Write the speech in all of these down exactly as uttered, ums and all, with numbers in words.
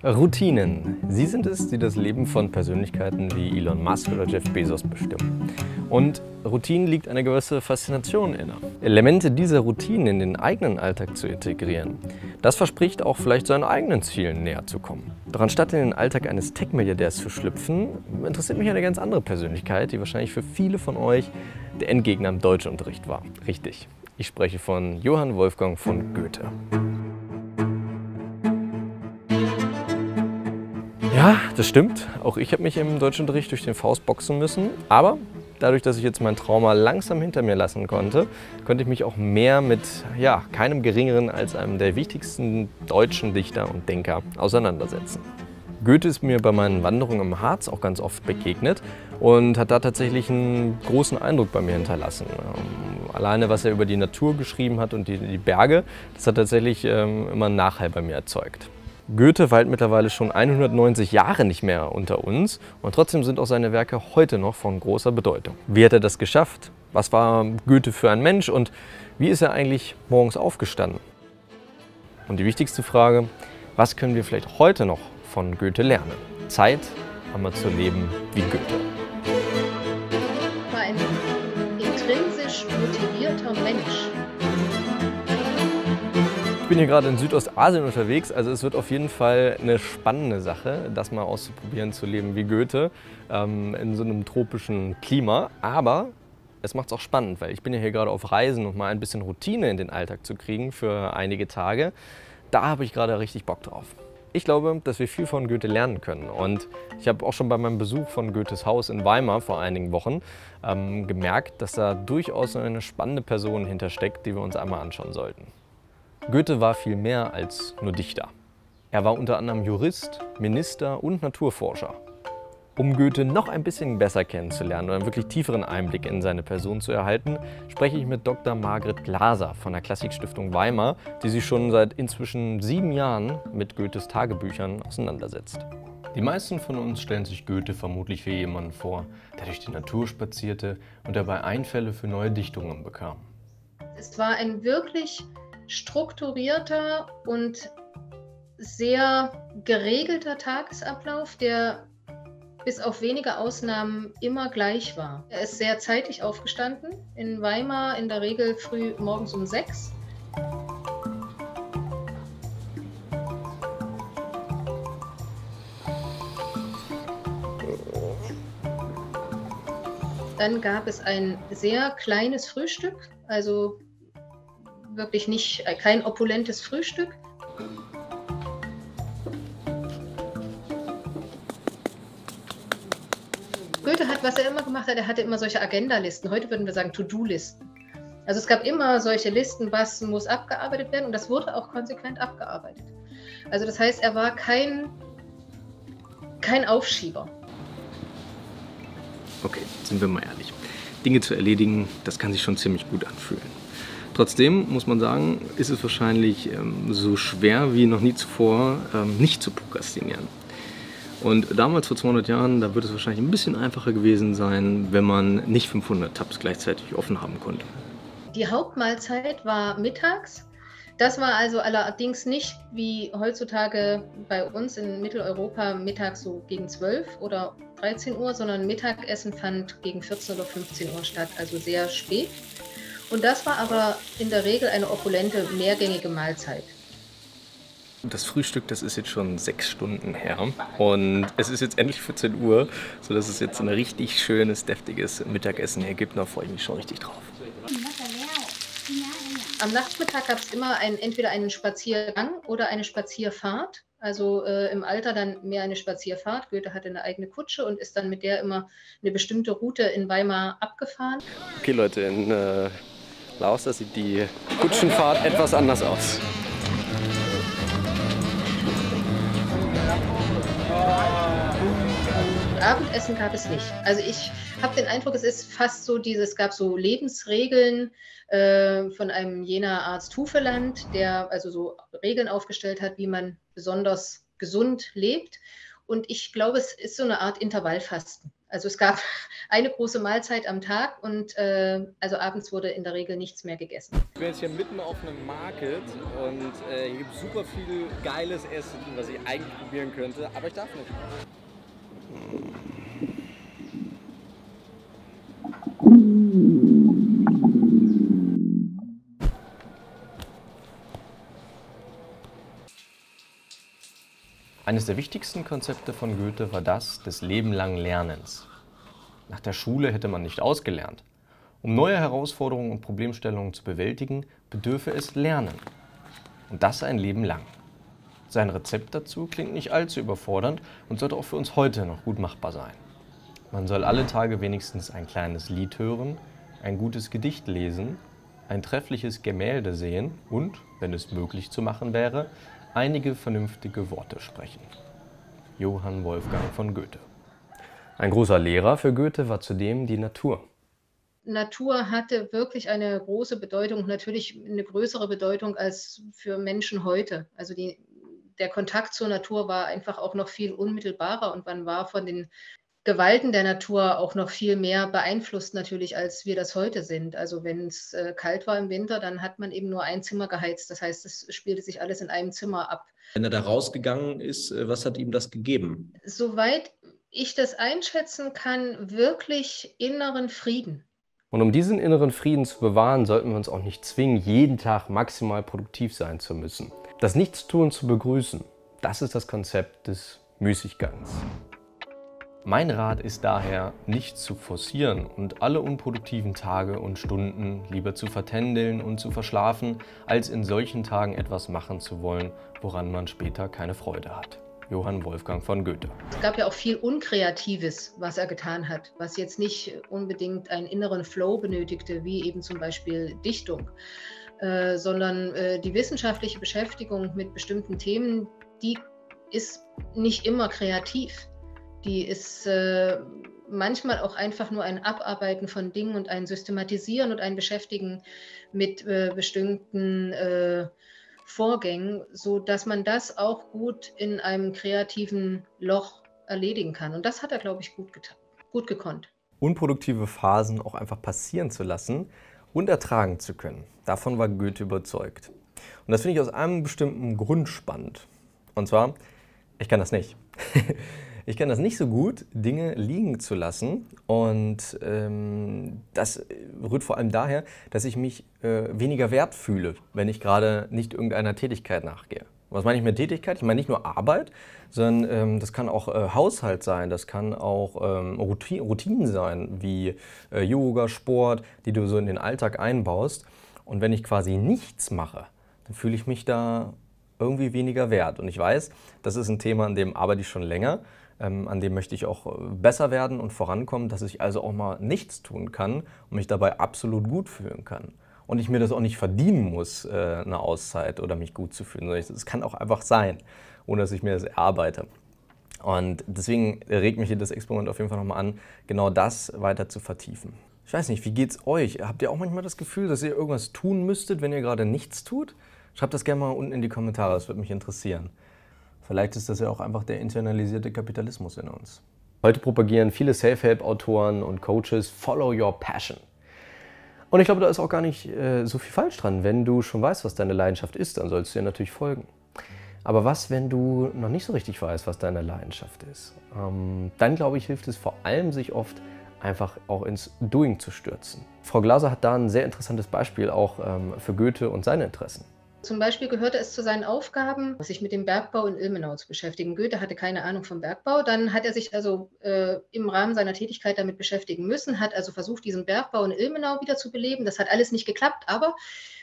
Routinen. Sie sind es, die das Leben von Persönlichkeiten wie Elon Musk oder Jeff Bezos bestimmen. Und Routinen liegt eine gewisse Faszination inne. Elemente dieser Routinen in den eigenen Alltag zu integrieren, das verspricht auch vielleicht seinen eigenen Zielen näher zu kommen. Doch anstatt in den Alltag eines Tech-Milliardärs zu schlüpfen, interessiert mich eine ganz andere Persönlichkeit, die wahrscheinlich für viele von euch der Endgegner im Deutschunterricht war. Richtig, ich spreche von Johann Wolfgang von Goethe. Ja, das stimmt. Auch ich habe mich im Deutschunterricht durch den Faust boxen müssen. Aber dadurch, dass ich jetzt mein Trauma langsam hinter mir lassen konnte, konnte ich mich auch mehr mit ja, keinem Geringeren als einem der wichtigsten deutschen Dichter und Denker auseinandersetzen. Goethe ist mir bei meinen Wanderungen im Harz auch ganz oft begegnet und hat da tatsächlich einen großen Eindruck bei mir hinterlassen. Alleine, was er über die Natur geschrieben hat und die, die Berge, das hat tatsächlich ähm, immer einen Nachhall bei mir erzeugt. Goethe weilt mittlerweile schon hundertneunzig Jahre nicht mehr unter uns und trotzdem sind auch seine Werke heute noch von großer Bedeutung. Wie hat er das geschafft? Was war Goethe für ein Mensch und wie ist er eigentlich morgens aufgestanden? Und die wichtigste Frage, was können wir vielleicht heute noch von Goethe lernen? Zeit, einmal zu leben wie Goethe. War ein intrinsisch motivierter Mensch. Ich bin hier gerade in Südostasien unterwegs, also es wird auf jeden Fall eine spannende Sache, das mal auszuprobieren, zu leben wie Goethe, ähm, in so einem tropischen Klima. Aber es macht es auch spannend, weil ich bin ja hier gerade auf Reisen und mal ein bisschen Routine in den Alltag zu kriegen für einige Tage. Da habe ich gerade richtig Bock drauf. Ich glaube, dass wir viel von Goethe lernen können und ich habe auch schon bei meinem Besuch von Goethes Haus in Weimar vor einigen Wochen ähm, gemerkt, dass da durchaus eine spannende Person hintersteckt, die wir uns einmal anschauen sollten. Goethe war viel mehr als nur Dichter. Er war unter anderem Jurist, Minister und Naturforscher. Um Goethe noch ein bisschen besser kennenzulernen oder einen wirklich tieferen Einblick in seine Person zu erhalten, spreche ich mit Doktor Margret Glaser von der Klassikstiftung Weimar, die sich schon seit inzwischen sieben Jahren mit Goethes Tagebüchern auseinandersetzt. Die meisten von uns stellen sich Goethe vermutlich wie jemanden vor, der durch die Natur spazierte und dabei Einfälle für neue Dichtungen bekam. Es war ein wirklich strukturierter und sehr geregelter Tagesablauf, der bis auf wenige Ausnahmen immer gleich war. Er ist sehr zeitig aufgestanden, in Weimar in der Regel früh morgens um sechs. Dann gab es ein sehr kleines Frühstück, also wirklich nicht, kein opulentes Frühstück. Goethe hat, was er immer gemacht hat, er hatte immer solche Agendalisten. Heute würden wir sagen To-Do-Listen. Also es gab immer solche Listen, was muss abgearbeitet werden und das wurde auch konsequent abgearbeitet. Also das heißt, er war kein, kein Aufschieber. Okay, sind wir mal ehrlich. Dinge zu erledigen, das kann sich schon ziemlich gut anfühlen. Trotzdem muss man sagen, ist es wahrscheinlich ähm, so schwer wie noch nie zuvor, ähm, nicht zu prokrastinieren. Und damals vor zweihundert Jahren, da wird es wahrscheinlich ein bisschen einfacher gewesen sein, wenn man nicht fünfhundert Tabs gleichzeitig offen haben konnte. Die Hauptmahlzeit war mittags. Das war also allerdings nicht wie heutzutage bei uns in Mitteleuropa mittags so gegen zwölf oder dreizehn Uhr, sondern Mittagessen fand gegen vierzehn oder fünfzehn Uhr statt, also sehr spät. Und das war aber in der Regel eine opulente, mehrgängige Mahlzeit. Das Frühstück, das ist jetzt schon sechs Stunden her und es ist jetzt endlich vierzehn Uhr, sodass es jetzt ein richtig schönes, deftiges Mittagessen hier gibt. Da freue ich mich schon richtig drauf. Am Nachmittag gab es immer ein, entweder einen Spaziergang oder eine Spazierfahrt. Also äh, im Alter dann mehr eine Spazierfahrt. Goethe hatte eine eigene Kutsche und ist dann mit der immer eine bestimmte Route in Weimar abgefahren. Okay Leute, in äh, Laos, da sieht die Kutschenfahrt etwas anders aus. Abendessen gab es nicht. Also ich habe den Eindruck, es ist fast so dieses, es gab so Lebensregeln äh, von einem Jener Arzt Hufeland, der also so Regeln aufgestellt hat, wie man besonders gesund lebt. Und ich glaube, es ist so eine Art Intervallfasten. Also es gab eine große Mahlzeit am Tag und äh, also abends wurde in der Regel nichts mehr gegessen. Ich bin jetzt hier mitten auf einem Market und äh, hier gibt es super viel geiles Essen, was ich eigentlich probieren könnte, aber ich darf nicht. Eines der wichtigsten Konzepte von Goethe war das des lebenlangen Lernens. Nach der Schule hätte man nicht ausgelernt. Um neue Herausforderungen und Problemstellungen zu bewältigen, bedürfe es Lernen. Und das ein Leben lang. Sein Rezept dazu klingt nicht allzu überfordernd und sollte auch für uns heute noch gut machbar sein. Man soll alle Tage wenigstens ein kleines Lied hören, ein gutes Gedicht lesen, ein treffliches Gemälde sehen und, wenn es möglich zu machen wäre, einige vernünftige Worte sprechen. Johann Wolfgang von Goethe. Ein großer Lehrer für Goethe war zudem die Natur. Natur hatte wirklich eine große Bedeutung, natürlich eine größere Bedeutung als für Menschen heute. Also die, der Kontakt zur Natur war einfach auch noch viel unmittelbarer und man war von den Gewalten der Natur auch noch viel mehr beeinflusst natürlich, als wir das heute sind. Also wenn es äh, kalt war im Winter, dann hat man eben nur ein Zimmer geheizt. Das heißt, es spielte sich alles in einem Zimmer ab. Wenn er da rausgegangen ist, was hat ihm das gegeben? Soweit ich das einschätzen kann, wirklich inneren Frieden. Und um diesen inneren Frieden zu bewahren, sollten wir uns auch nicht zwingen, jeden Tag maximal produktiv sein zu müssen. Das Nichtstun zu begrüßen, das ist das Konzept des Müßiggangs. Mein Rat ist daher, nicht zu forcieren und alle unproduktiven Tage und Stunden lieber zu vertändeln und zu verschlafen, als in solchen Tagen etwas machen zu wollen, woran man später keine Freude hat. Johann Wolfgang von Goethe. Es gab ja auch viel Unkreatives, was er getan hat, was jetzt nicht unbedingt einen inneren Flow benötigte, wie eben zum Beispiel Dichtung, äh, sondern äh, die wissenschaftliche Beschäftigung mit bestimmten Themen, die ist nicht immer kreativ. Die ist äh, manchmal auch einfach nur ein Abarbeiten von Dingen und ein Systematisieren und ein Beschäftigen mit äh, bestimmten äh, Vorgängen, sodass man das auch gut in einem kreativen Loch erledigen kann. Und das hat er, glaube ich, gut getan, gut gekonnt. Unproduktive Phasen auch einfach passieren zu lassen und ertragen zu können. Davon war Goethe überzeugt. Und das finde ich aus einem bestimmten Grund spannend. Und zwar, ich kann das nicht. Ich kann das nicht so gut, Dinge liegen zu lassen, und ähm, das rührt vor allem daher, dass ich mich äh, weniger wert fühle, wenn ich gerade nicht irgendeiner Tätigkeit nachgehe. Was meine ich mit Tätigkeit? Ich meine nicht nur Arbeit, sondern ähm, das kann auch äh, Haushalt sein, das kann auch ähm, Routine, Routinen sein, wie äh, Yoga, Sport, die du so in den Alltag einbaust. Und wenn ich quasi nichts mache, dann fühle ich mich da irgendwie weniger wert. Und ich weiß, das ist ein Thema, an dem arbeite ich schon länger. Ähm, an dem möchte ich auch besser werden und vorankommen, dass ich also auch mal nichts tun kann und mich dabei absolut gut fühlen kann. Und ich mir das auch nicht verdienen muss, äh, eine Auszeit oder mich gut zu fühlen. Es kann auch einfach sein, ohne dass ich mir das erarbeite. Und deswegen regt mich das Experiment auf jeden Fall nochmal an, genau das weiter zu vertiefen. Ich weiß nicht, wie geht's euch? Habt ihr auch manchmal das Gefühl, dass ihr irgendwas tun müsstet, wenn ihr gerade nichts tut? Schreibt das gerne mal unten in die Kommentare, das würde mich interessieren. Vielleicht ist das ja auch einfach der internalisierte Kapitalismus in uns. Heute propagieren viele Self-Help-Autoren und Coaches Follow your passion. Und ich glaube, da ist auch gar nicht äh, so viel falsch dran. Wenn du schon weißt, was deine Leidenschaft ist, dann sollst du ihr natürlich folgen. Aber was, wenn du noch nicht so richtig weißt, was deine Leidenschaft ist? Ähm, dann, glaube ich, hilft es vor allem, sich oft einfach auch ins Doing zu stürzen. Frau Glaser hat da ein sehr interessantes Beispiel auch ähm, für Goethe und seine Interessen. Zum Beispiel gehörte es zu seinen Aufgaben, sich mit dem Bergbau in Ilmenau zu beschäftigen. Goethe hatte keine Ahnung vom Bergbau. Dann hat er sich also äh, im Rahmen seiner Tätigkeit damit beschäftigen müssen, hat also versucht, diesen Bergbau in Ilmenau wieder zu beleben. Das hat alles nicht geklappt, aber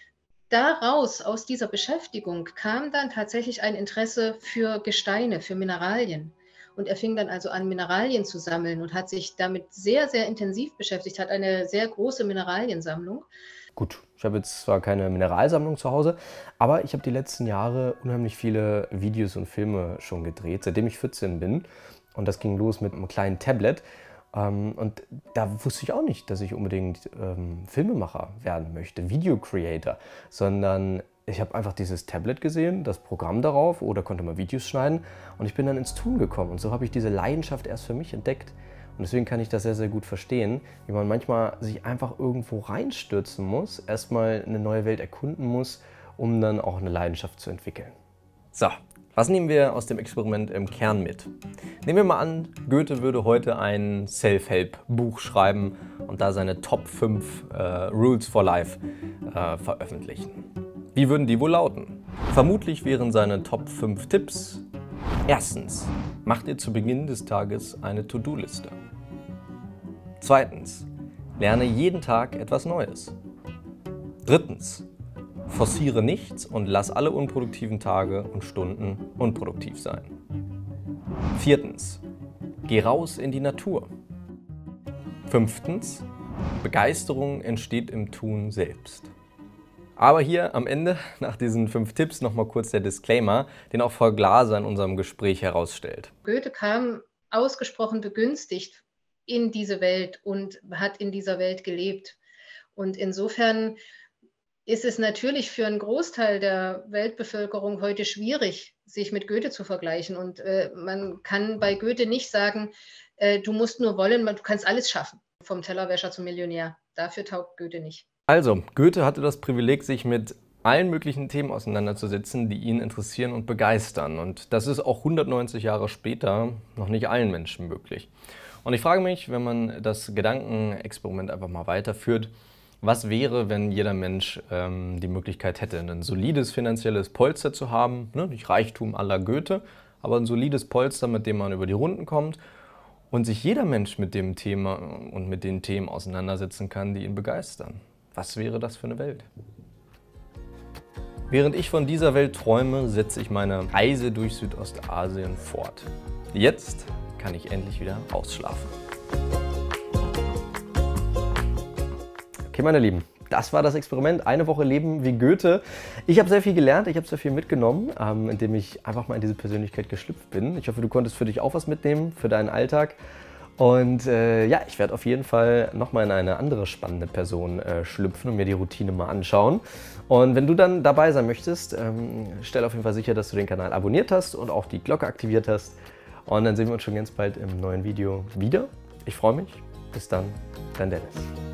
daraus, aus dieser Beschäftigung, kam dann tatsächlich ein Interesse für Gesteine, für Mineralien. Und er fing dann also an, Mineralien zu sammeln und hat sich damit sehr, sehr intensiv beschäftigt, hat eine sehr große Mineraliensammlung. Gut, ich habe jetzt zwar keine Mineralsammlung zu Hause, aber ich habe die letzten Jahre unheimlich viele Videos und Filme schon gedreht, seitdem ich vierzehn bin. Und das ging los mit einem kleinen Tablet. Und da wusste ich auch nicht, dass ich unbedingt ähm, Filmemacher werden möchte, Video Creator, sondern Ich habe einfach dieses Tablet gesehen, das Programm darauf oder konnte mal Videos schneiden und ich bin dann ins Tun gekommen. Und so habe ich diese Leidenschaft erst für mich entdeckt. Und deswegen kann ich das sehr, sehr gut verstehen, wie man manchmal sich einfach irgendwo reinstürzen muss, erstmal eine neue Welt erkunden muss, um dann auch eine Leidenschaft zu entwickeln. So, was nehmen wir aus dem Experiment im Kern mit? Nehmen wir mal an, Goethe würde heute ein Self-Help-Buch schreiben und da seine Top fünf äh, Rules for Life äh, veröffentlichen. Wie würden die wohl lauten? Vermutlich wären seine Top fünf Tipps: Erstens, macht ihr zu Beginn des Tages eine To-Do-Liste. Zweitens, lerne jeden Tag etwas Neues. Drittens, forciere nichts und lass alle unproduktiven Tage und Stunden unproduktiv sein. Viertens, geh raus in die Natur. Fünftens, Begeisterung entsteht im Tun selbst. Aber hier am Ende, nach diesen fünf Tipps, nochmal kurz der Disclaimer, den auch Frau Glaser in unserem Gespräch herausstellt. Goethe kam ausgesprochen begünstigt in diese Welt und hat in dieser Welt gelebt. Und insofern ist es natürlich für einen Großteil der Weltbevölkerung heute schwierig, sich mit Goethe zu vergleichen. Und äh, man kann bei Goethe nicht sagen, äh, du musst nur wollen, du kannst alles schaffen, vom Tellerwäscher zum Millionär. Dafür taugt Goethe nicht. Also, Goethe hatte das Privileg, sich mit allen möglichen Themen auseinanderzusetzen, die ihn interessieren und begeistern. Und das ist auch hundertneunzig Jahre später noch nicht allen Menschen möglich. Und ich frage mich, wenn man das Gedankenexperiment einfach mal weiterführt, was wäre, wenn jeder Mensch ähm, die Möglichkeit hätte, ein solides finanzielles Polster zu haben, ne? Nicht Reichtum à la Goethe, aber ein solides Polster, mit dem man über die Runden kommt und sich jeder Mensch mit dem Thema und mit den Themen auseinandersetzen kann, die ihn begeistern. Was wäre das für eine Welt? Während ich von dieser Welt träume, setze ich meine Reise durch Südostasien fort. Jetzt kann ich endlich wieder ausschlafen. Okay, meine Lieben, das war das Experiment. Eine Woche Leben wie Goethe. Ich habe sehr viel gelernt, ich habe sehr viel mitgenommen, ähm, indem ich einfach mal in diese Persönlichkeit geschlüpft bin. Ich hoffe, du konntest für dich auch was mitnehmen, für deinen Alltag. Und äh, ja, ich werde auf jeden Fall nochmal in eine andere spannende Person äh, schlüpfen und mir die Routine mal anschauen. Und wenn du dann dabei sein möchtest, ähm, stell auf jeden Fall sicher, dass du den Kanal abonniert hast und auch die Glocke aktiviert hast. Und dann sehen wir uns schon ganz bald im neuen Video wieder. Ich freue mich. Bis dann, dein Dennis.